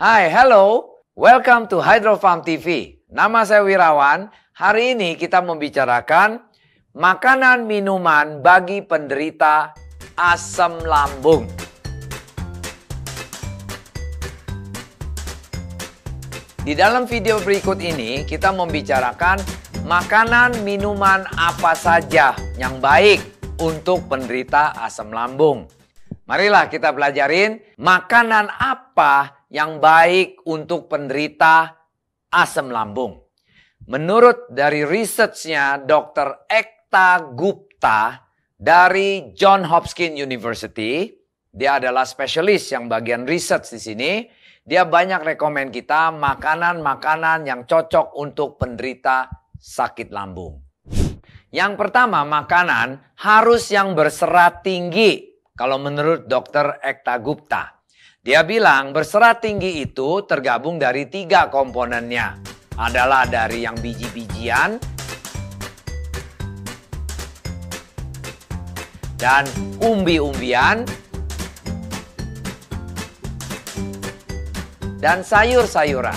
Hai, hello. Welcome to Hydro Farm TV. Nama saya Wirawan. Hari ini kita membicarakan makanan minuman bagi penderita asam lambung. Di dalam video berikut ini kita membicarakan makanan minuman apa saja yang baik untuk penderita asam lambung. Marilah kita pelajarin makanan apa yang baik untuk penderita asam lambung. Menurut dari researchnya Dr. Ekta Gupta dari Johns Hopkins University, dia adalah spesialis yang bagian research di sini. Dia banyak rekomen kita makanan-makanan yang cocok untuk penderita sakit lambung. Yang pertama, makanan harus yang berserat tinggi. Kalau menurut Dr. Ekta Gupta. Dia bilang berserat tinggi itu tergabung dari 3 komponennya. Adalah dari yang biji-bijian dan umbi-umbian dan sayur-sayuran.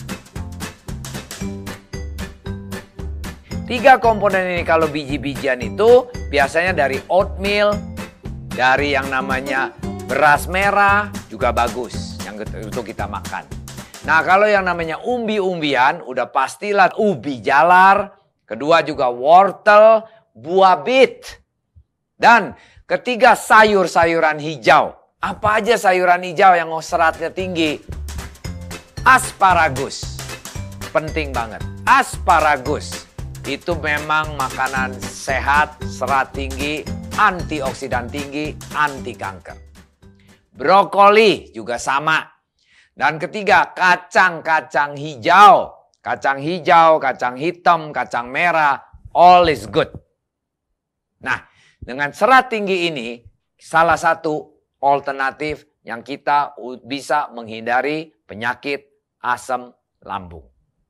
3 komponen ini kalau biji-bijian itu biasanya dari oatmeal, dari yang namanya beras merah juga bagus yang untuk kita makan. Nah, kalau yang namanya umbi-umbian udah pastilah ubi jalar, kedua juga wortel, buah bit. Dan ketiga sayur-sayuran hijau. Apa aja sayuran hijau yang seratnya tinggi? Asparagus. Penting banget. Asparagus. Itu memang makanan sehat, serat tinggi, antioksidan tinggi, anti kanker. Brokoli juga sama. Dan ketiga, kacang-kacang hijau. Kacang hijau, kacang hitam, kacang merah, all is good. Nah, dengan serat tinggi ini, salah satu alternatif yang kita bisa menghindari penyakit asam lambung.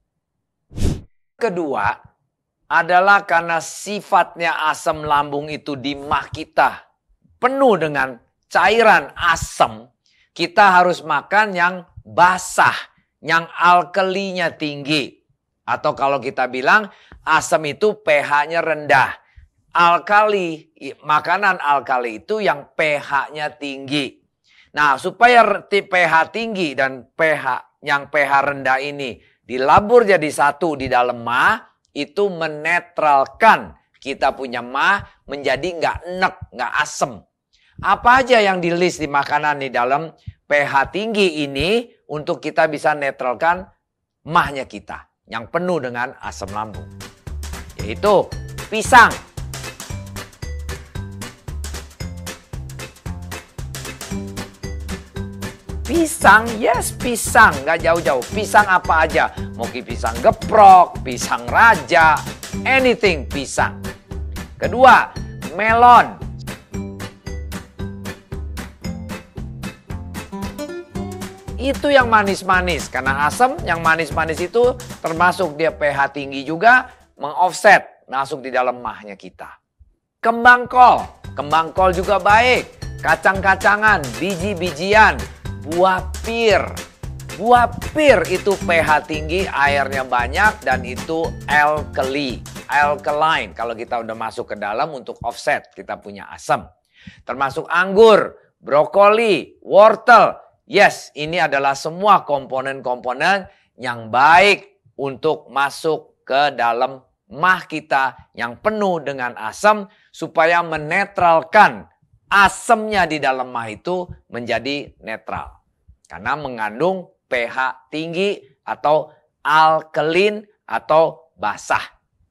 Kedua, adalah karena sifatnya asam lambung itu di mah kita penuh dengan cairan asam, kita harus makan yang basah, yang alkalinya tinggi. Atau kalau kita bilang asam itu pH-nya rendah. Alkali, makanan alkali itu yang pH-nya tinggi. Nah, supaya pH tinggi dan yang pH rendah ini dilabur jadi satu di dalam mah, itu menetralkan kita punya mah menjadi nggak enek, nggak asem. Apa aja yang di list di makanan di dalam pH tinggi ini untuk kita bisa netralkan mahnya kita yang penuh dengan asam lambung. Yaitu pisang. Pisang, yes pisang, nggak jauh-jauh. Pisang apa aja, mau pisang geprok, pisang raja, anything pisang. Kedua, melon. Itu yang manis-manis, karena asam yang manis-manis itu termasuk dia pH tinggi juga, mengoffset masuk di dalam mahnya kita. Kembang kol juga baik. Kacang-kacangan, biji-bijian. Buah pir. Buah pir itu pH tinggi, airnya banyak dan itu alkaline. Kalau kita udah masuk ke dalam untuk offset, kita punya asam. Termasuk anggur, brokoli, wortel. Yes, ini adalah semua komponen-komponen yang baik untuk masuk ke dalam mah kita yang penuh dengan asam supaya menetralkan asamnya di dalam mah itu menjadi netral. Karena mengandung pH tinggi atau alkalin atau basah.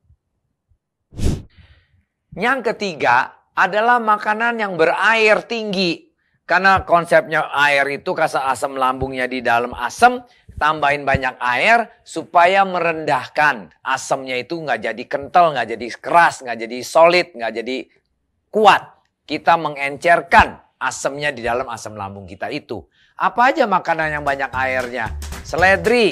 Yang ketiga adalah makanan yang berair tinggi. Karena konsepnya air itu kasar asam lambungnya di dalam asam, tambahin banyak air supaya merendahkan asamnya itu nggak jadi kental, nggak jadi keras, nggak jadi solid, nggak jadi kuat. Kita mengencerkan asamnya di dalam asam lambung kita itu. Apa aja makanan yang banyak airnya? Seledri.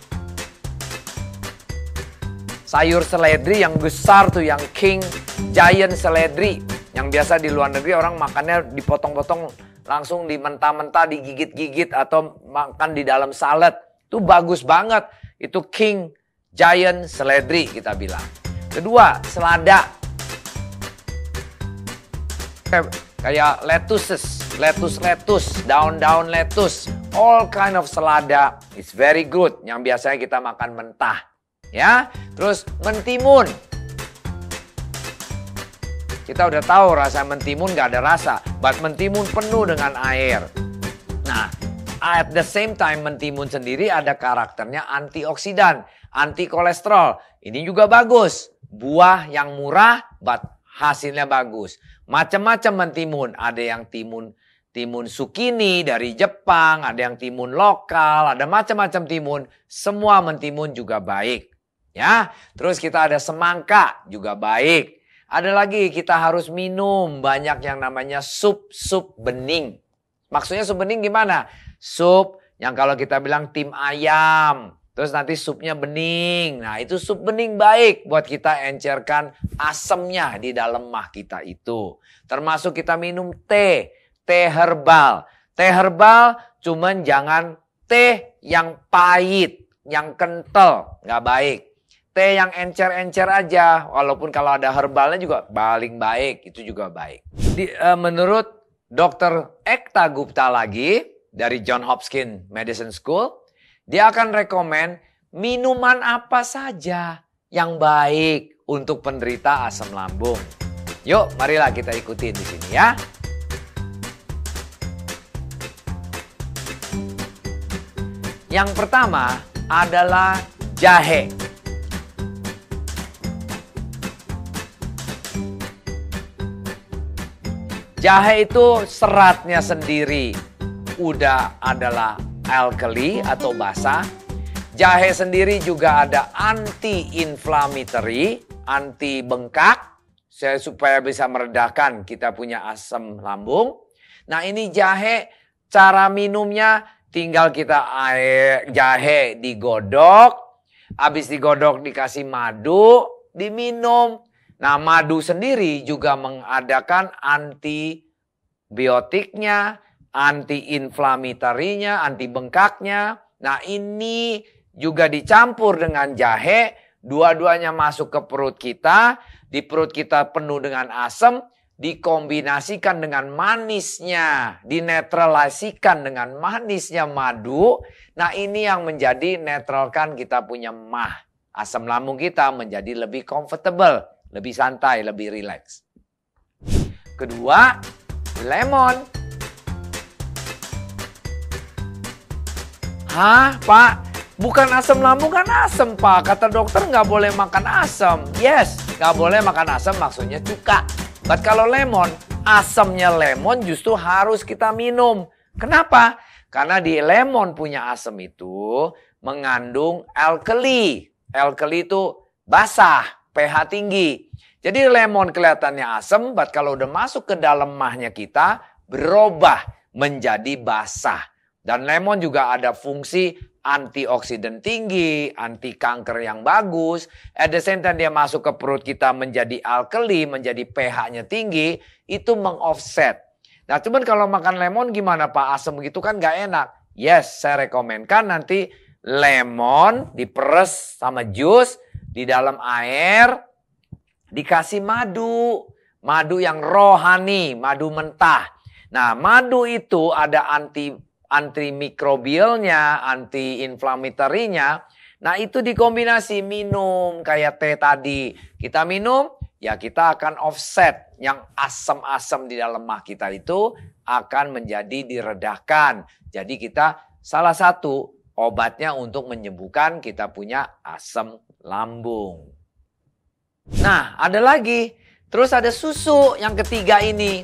Sayur seledri yang besar tuh, yang king giant seledri. Yang biasa di luar negeri orang makannya dipotong-potong langsung mentah-mentah digigit-gigit atau makan di dalam salad. Itu bagus banget. Itu king giant celery kita bilang. Kedua, selada. Kayak lettuce, daun-daun lettuce, all kind of selada, it's very good. Yang biasanya kita makan mentah, ya. Terus mentimun. Kita udah tahu rasa mentimun gak ada rasa, but mentimun penuh dengan air. Nah, at the same time mentimun sendiri ada karakternya antioksidan, anti kolesterol. Ini juga bagus. Buah yang murah, but hasilnya bagus. Macam-macam mentimun. Ada yang timun zucchini dari Jepang, ada yang timun lokal, ada macam-macam timun. Semua mentimun juga baik. Ya, terus kita ada semangka juga baik. Ada lagi kita harus minum banyak yang namanya sup bening. Maksudnya sup bening gimana? Sup yang kalau kita bilang tim ayam. Terus nanti supnya bening. Nah itu sup bening baik buat kita encerkan asemnya di dalam mah kita itu. Termasuk kita minum teh herbal. Teh herbal cuman jangan teh yang pahit, yang kental. Nggak baik. Teh yang encer-encer aja. Walaupun kalau ada herbalnya juga paling baik. Itu juga baik. Menurut Dr. Ekta Gupta lagi dari Johns Hopkins Medicine School. Dia akan rekomen minuman apa saja yang baik untuk penderita asam lambung. Yuk, marilah kita ikutin di sini ya. Yang pertama adalah jahe. Jahe itu seratnya sendiri udah adalah alkali atau basa. Jahe sendiri juga ada anti-inflammatory, anti bengkak, supaya bisa meredakan kita punya asam lambung. Nah ini jahe, cara minumnya tinggal kita jahe digodok, habis digodok dikasih madu, diminum. Nah madu sendiri juga mengadakan antibiotiknya, anti-inflammatory-nya, anti bengkaknya. Nah ini juga dicampur dengan jahe, dua-duanya masuk ke perut kita, di perut kita penuh dengan asam, dikombinasikan dengan manisnya, dinetralisikan dengan manisnya madu. Nah ini yang menjadi netralkan kita punya mah. Asam lambung kita menjadi lebih comfortable, lebih santai, lebih rileks. Kedua, lemon. Hah, Pak? Bukan asam lambung kan asam, Pak. Kata dokter nggak boleh makan asam. Yes, nggak boleh makan asam maksudnya cuka. But kalau lemon, asamnya lemon justru harus kita minum. Kenapa? Karena di lemon punya asam itu mengandung alkali. Alkali itu basah, pH tinggi. Jadi lemon kelihatannya asam, but kalau udah masuk ke dalam mahnya kita, berubah menjadi basah. Dan lemon juga ada fungsi antioksidan tinggi, anti kanker yang bagus. At the same time dia masuk ke perut kita menjadi alkali, menjadi pH-nya tinggi, itu meng-offset. Nah cuman kalau makan lemon gimana Pak? Asam gitu kan gak enak. Yes, saya rekomenkan nanti lemon diperes sama jus di dalam air, dikasih madu. Madu yang rohani, madu mentah. Nah madu itu ada antimikrobialnya, anti-inflammatory-nya. Nah itu dikombinasi minum kayak teh tadi. Kita minum, ya kita akan offset yang asam-asam di dalam mah kita itu akan menjadi diredakan. Jadi kita salah satu obatnya untuk menyembuhkan kita punya asam lambung. Nah ada lagi, terus ada susu yang ketiga ini.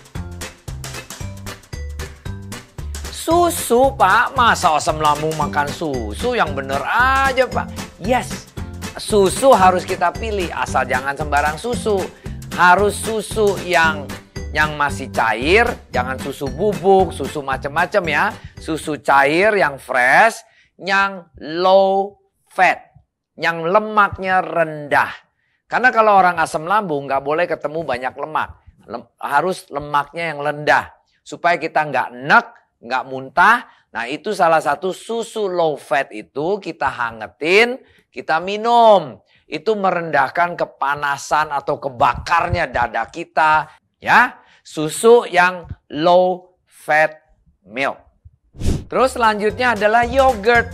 Susu Pak, masa asam lambung makan susu? Yang bener aja Pak. Yes, susu harus kita pilih, asal jangan sembarang susu. Harus susu yang masih cair, jangan susu bubuk, susu macam-macam ya. Susu cair yang fresh, yang low fat, yang lemaknya rendah. Karena kalau orang asam lambung nggak boleh ketemu banyak lemak, harus lemaknya yang rendah. supaya kita nggak enek, nggak muntah. Nah itu salah satu susu low fat itu kita hangetin, kita minum. Itu merendahkan kepanasan atau kebakarnya dada kita. Ya, susu yang low fat milk. Terus selanjutnya adalah yogurt.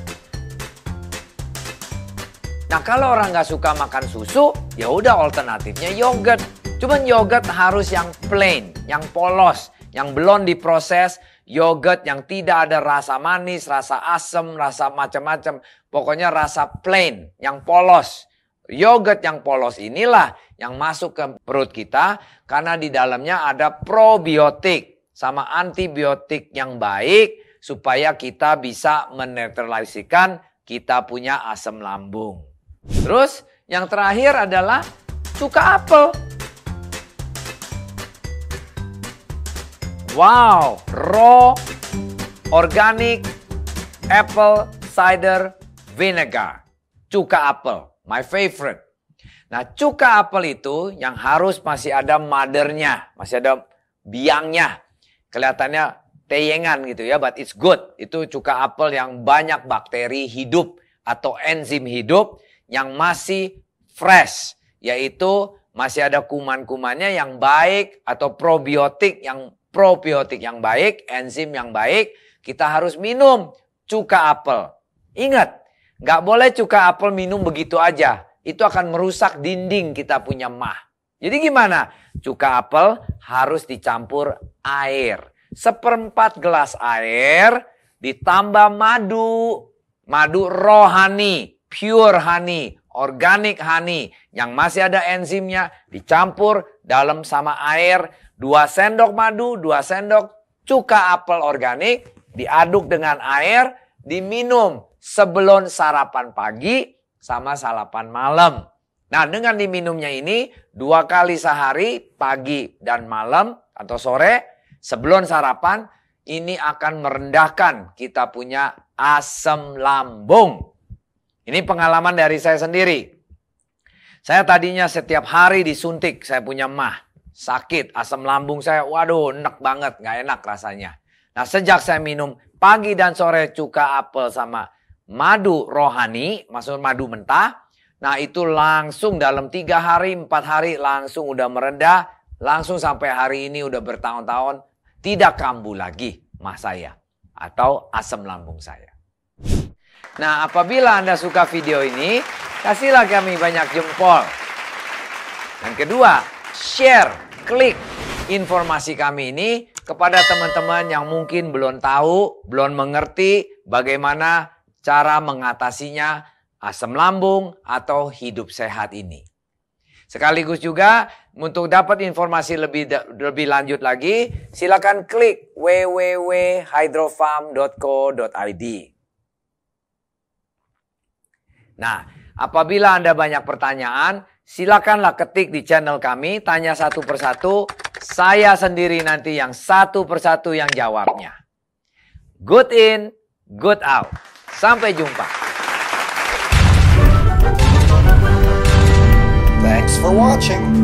Nah kalau orang nggak suka makan susu, ya udah alternatifnya yogurt. Cuman yogurt harus yang plain, yang polos, yang belum diproses. Yogurt yang tidak ada rasa manis, rasa asam, rasa macam-macam. Pokoknya rasa plain, yang polos. Yogurt yang polos inilah yang masuk ke perut kita karena di dalamnya ada probiotik sama antibiotik yang baik supaya kita bisa menetralisasikan kita punya asam lambung. Terus yang terakhir adalah cuka apel. Wow, raw organic apple cider vinegar. Cuka apel, my favorite. Nah, cuka apel itu yang harus masih ada mothernya, masih ada biangnya. Kelihatannya teyengan gitu ya, but it's good. Itu cuka apel yang banyak bakteri hidup atau enzim hidup yang masih fresh. Yaitu masih ada kuman-kumannya yang baik atau probiotik yang baik, enzim yang baik, kita harus minum cuka apel. Ingat, nggak boleh cuka apel minum begitu aja. Itu akan merusak dinding kita punya mah. Jadi gimana? Cuka apel harus dicampur air. 1/4 gelas air ditambah madu. Madu raw honey, pure honey, organic honey. Yang masih ada enzimnya dicampur dalam sama air. 2 sendok madu, 2 sendok cuka apel organik, diaduk dengan air, diminum sebelum sarapan pagi sama sarapan malam. Nah, dengan diminumnya ini 2 kali sehari, pagi dan malam atau sore, sebelum sarapan, ini akan merendahkan kita punya asam lambung. Ini pengalaman dari saya sendiri. Saya tadinya setiap hari disuntik, saya punya mah. Sakit, asam lambung saya, waduh, enak banget, nggak enak rasanya. Nah, sejak saya minum pagi dan sore cuka apel sama madu rohani, maksud madu mentah, nah itu langsung dalam 3 hari, 4 hari langsung udah meredah, langsung sampai hari ini udah bertahun-tahun, tidak kambuh lagi mah saya atau asam lambung saya. Nah, apabila Anda suka video ini, kasihlah kami banyak jempol. Dan kedua, share. Klik informasi kami ini kepada teman-teman yang mungkin belum tahu, belum mengerti bagaimana cara mengatasinya asam lambung atau hidup sehat ini. Sekaligus juga untuk dapat informasi lebih lanjut lagi, silakan klik www.hydrofarm.co.id. Nah, apabila Anda banyak pertanyaan, silakanlah ketik di channel kami, tanya satu persatu. Saya sendiri nanti yang satu persatu yang jawabnya. Good in, good out. Sampai jumpa. Thanks for watching.